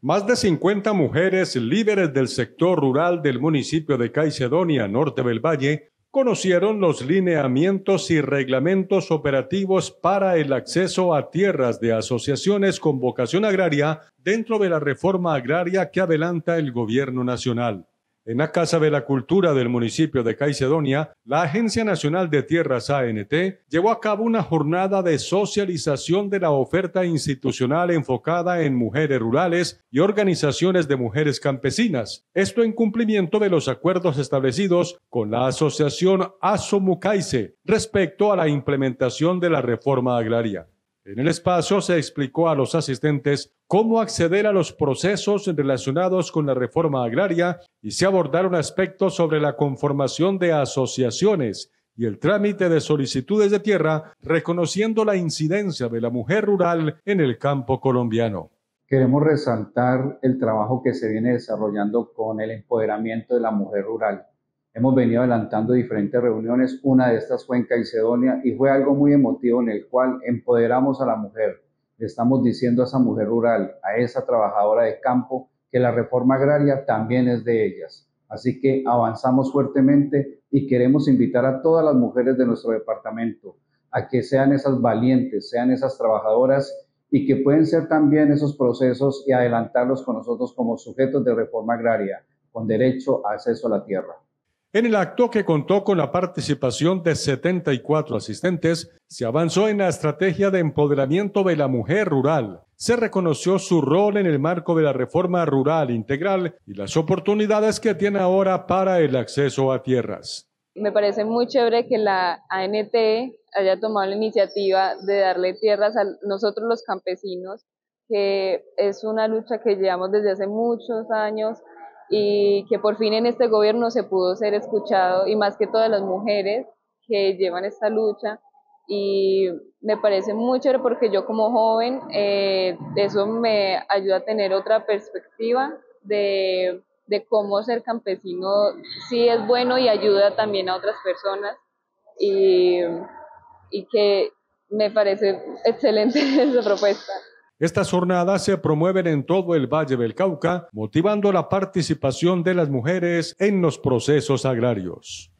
Más de 50 mujeres líderes del sector rural del municipio de Caicedonia, norte del Valle, conocieron los lineamientos y reglamentos operativos para el acceso a tierras de asociaciones con vocación agraria dentro de la reforma agraria que adelanta el gobierno nacional. En la Casa de la Cultura del municipio de Caicedonia, la Agencia Nacional de Tierras ANT llevó a cabo una jornada de socialización de la oferta institucional enfocada en mujeres rurales y organizaciones de mujeres campesinas. Esto en cumplimiento de los acuerdos establecidos con la asociación Asomucaice respecto a la implementación de la reforma agraria. En el espacio se explicó a los asistentes cómo acceder a los procesos relacionados con la reforma agraria y se abordaron aspectos sobre la conformación de asociaciones y el trámite de solicitudes de tierra, reconociendo la incidencia de la mujer rural en el campo colombiano. Queremos resaltar el trabajo que se viene desarrollando con el empoderamiento de la mujer rural. Hemos venido adelantando diferentes reuniones, una de estas fue en Caicedonia y fue algo muy emotivo en el cual empoderamos a la mujer. Le estamos diciendo a esa mujer rural, a esa trabajadora de campo, que la reforma agraria también es de ellas. Así que avanzamos fuertemente y queremos invitar a todas las mujeres de nuestro departamento a que sean esas valientes, sean esas trabajadoras y que pueden ser también esos procesos y adelantarlos con nosotros como sujetos de reforma agraria, con derecho a acceso a la tierra. En el acto, que contó con la participación de 74 asistentes, se avanzó en la estrategia de empoderamiento de la mujer rural. Se reconoció su rol en el marco de la reforma rural integral y las oportunidades que tiene ahora para el acceso a tierras. Me parece muy chévere que la ANT haya tomado la iniciativa de darle tierras a nosotros los campesinos, que es una lucha que llevamos desde hace muchos años, y que por fin en este gobierno se pudo ser escuchado, y más que todas las mujeres que llevan esta lucha. Y me parece muy chévere porque yo como joven, eso me ayuda a tener otra perspectiva de cómo ser campesino sí es bueno y ayuda también a otras personas, y que me parece excelente esa propuesta. Estas jornadas se promueven en todo el Valle del Cauca, motivando la participación de las mujeres en los procesos agrarios.